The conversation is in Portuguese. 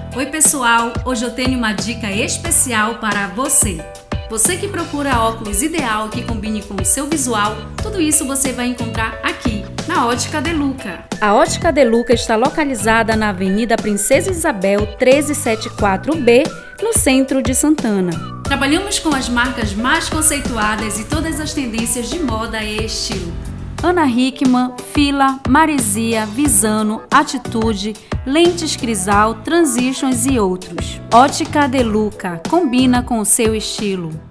Oi pessoal, hoje eu tenho uma dica especial para você. Você que procura óculos ideal que combine com o seu visual, tudo isso você vai encontrar aqui, na Ótica De Luca. A Ótica De Luca está localizada na Avenida Princesa Isabel 1374B, no centro de Santana. Trabalhamos com as marcas mais conceituadas e todas as tendências de moda e estilo. Ana Hickman, Fila, Maresia, Visano, Atitude, Lentes Crisal, Transitions e outros. Ótica De Luca, combina com o seu estilo.